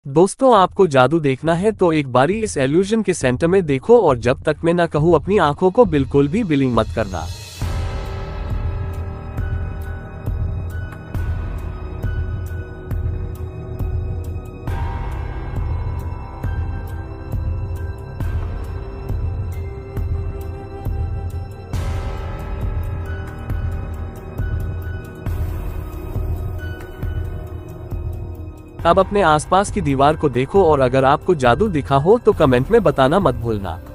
दोस्तों, आपको जादू देखना है तो एक बारी इस इल्यूजन के सेंटर में देखो और जब तक मैं ना कहूँ अपनी आंखों को बिल्कुल भी ब्लिंक मत करना। अब अपने आसपास की दीवार को देखो और अगर आपको जादू दिखा हो तो कमेंट में बताना मत भूलना।